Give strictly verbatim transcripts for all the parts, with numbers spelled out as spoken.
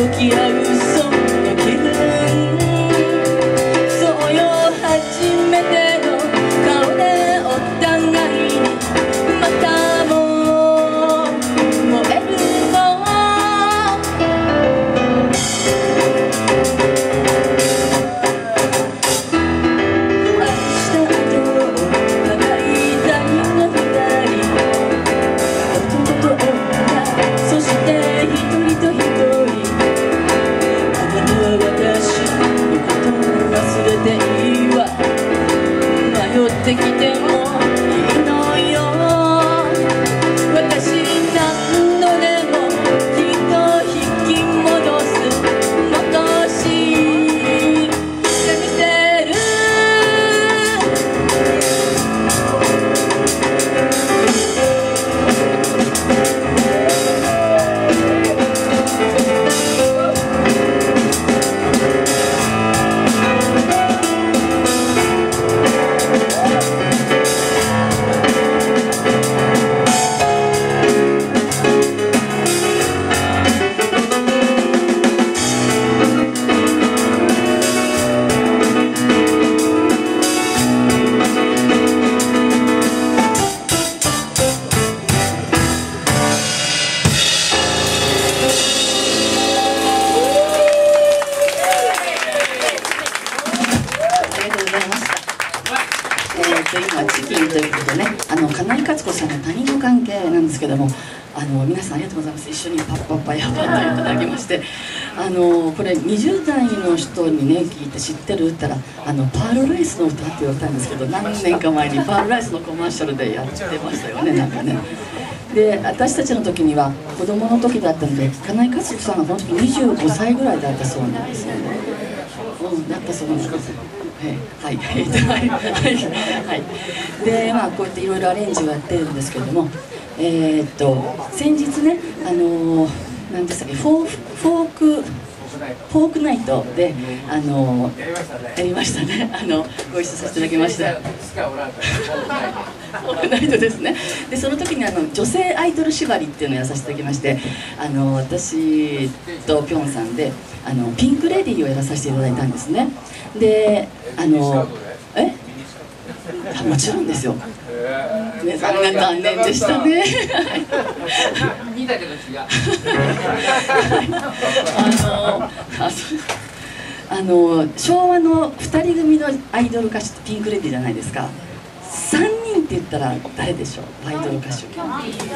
向き合うその気分、そうよ初めての顔でお互いにまたも燃えるの。明日と互いたいの二人、男と女、そして一人と一人、あなたは私のことを忘れていいわ、迷ってきてもいいのよ。私何度でもきっと引き戻す、戻してみせる。今チキンということでね、あの金井勝子さんの他人の関係なんですけども、あの皆さんありがとうございます。一緒にパッパッパやばっといただきまして、あのこれにじゅう代の人にね聞いて知ってるって言ったら、あのパールライスの歌って言われたんですけど、何年か前にパールライスのコマーシャルでやってましたよね、なんかね。で私たちの時には子供の時だったので、金井勝子さんがこの時にじゅうごさいぐらいだったそうなんですよね。うん、だったそうなんです。はいはいはいはい。でまあこうやっていろいろアレンジをやってるんですけれども、えー、っと先日ね、あのー、なんでしたっけ、フォーフォークフォークナイトで、あのー、やりましたね。あのご一緒させていただきました。フォークナイトですね。でその時にあの女性アイドル縛りっていうのをやらさせていただきまして、あの私とピョンさんであのピンクレディーをやらさせていただいたんですね。であのえもちろんですよ。ね、残念残念でしたね。 見たけど違う。 あのあの昭和のふたり組のアイドル歌手ってピンクレディーじゃないですか。さんにんって言ったら誰でしょう、アイドル歌手。キャンディー、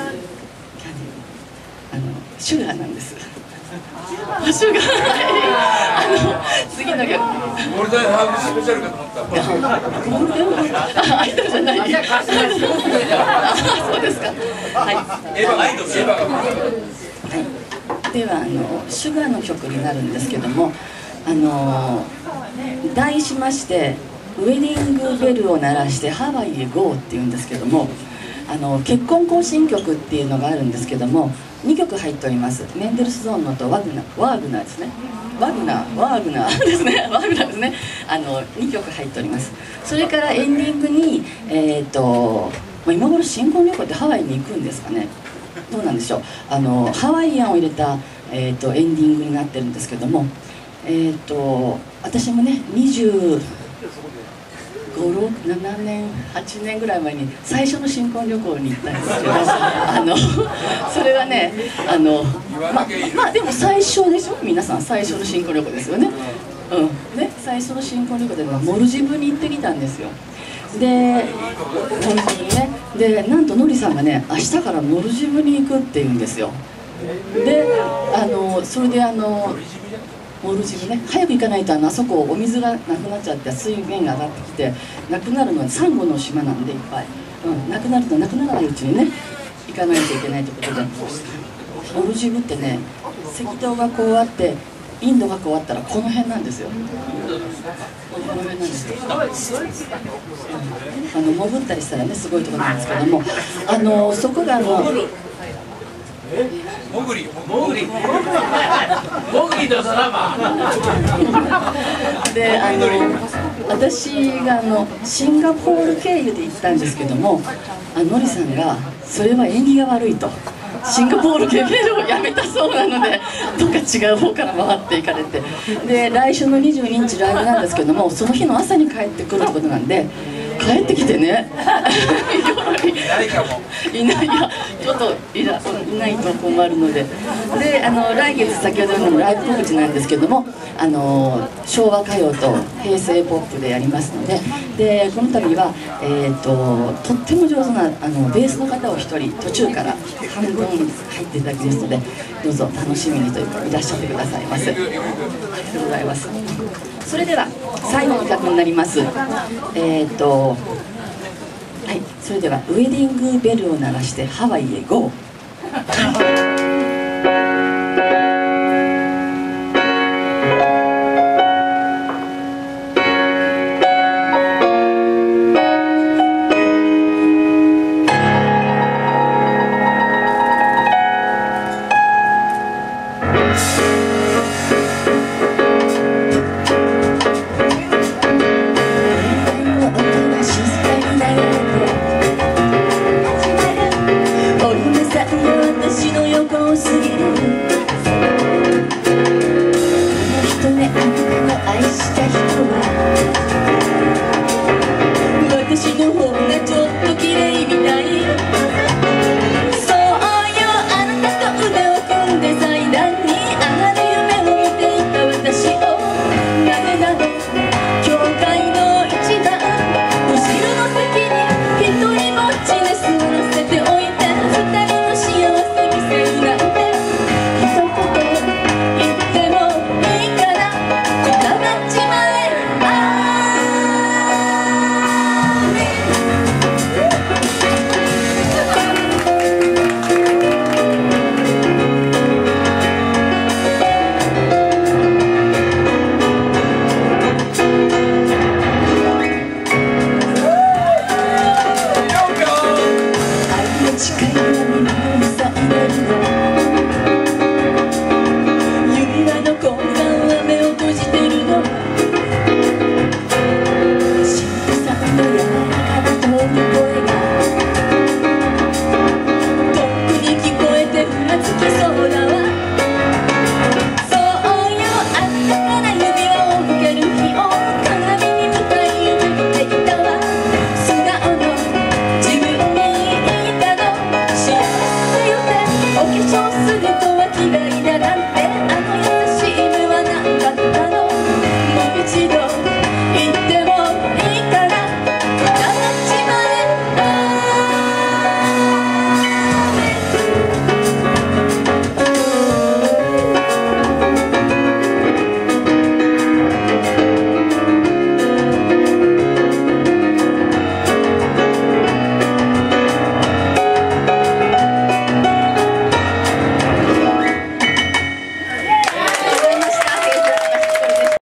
あのシュガーなんです。シュガー、あの次の曲。 ゴールデンハーフスペシャルかと思った。 ゴールデンハーフアイドルじゃない。あ、そうですか。はい。 エヴァアイドル、エヴァが。 はい。ではあのシュガーの曲になるんですけども、あの題しましてウェディングベルを鳴らしてハワイへ ゴー っていうんですけども、あの結婚行進曲っていうのがあるんですけども、にきょく入っております。メンデルスゾーンのとワグナー、ワーグナーですね。ワグナー、ワーグナーですね。ワグナーですね。あのにきょく入っております。それからエンディングにえっ、ー、と、まあ、今頃新婚旅行ってハワイに行くんですかね。どうなんでしょう。あのハワイアンを入れたえっ、ー、とエンディングになってるんですけども、えっ、ー、と私もねにじゅうご、ろく、ななねん、はちねんぐらい前に最初の新婚旅行に行ったんですけど、あのそれはね、あのままあでも最初でしょ、皆さん最初の新婚旅行ですよね。うんね、最初の新婚旅行でモルジブに行ってきたんですよ。で本当にね、でなんとノリさんがね明日からモルジブに行くって言うんですよ。であのそれであのモルジブね、早く行かないとあのあそこお水がなくなっちゃって水面が上がってきてなくなるのはサンゴの島なんでいっぱい、うん、なくなるとなくならないうちにね行かないといけないということで、モルジブってね赤道がこうあってインドがこうあったらこの辺なんですよ。この辺なんですよ。あの潜ったりしたらねすごいところなんですけども、あのそこがあのモグリ、モグリ、モグリとドラマ。 で、あの私があのシンガポール経由で行ったんですけども、あのノリさんがそれは縁起が悪いと、 シンガポール系ベルをやめたそうなので、どっか違う方から回っていかれて、で来週のにじゅうににちライブなんですけども、その日の朝に帰ってくるってことなんで、帰ってきてねいない、いやちょっといらいないと困るので、であの来月先ほどのライブ告知なんですけども、あの昭和歌謡と平成ポップでやりますので、でこの度は、えー、ととっても上手なあのベースの方をひとり途中から半分入っていただきますので、どうぞ楽しみにというかいらっしゃってくださいませ。ありがとうございます。それでは最後の曲になります。えっ、ー、とはい、それではウェディングベルを鳴らしてハワイへ ゴー。私の横を過ぎる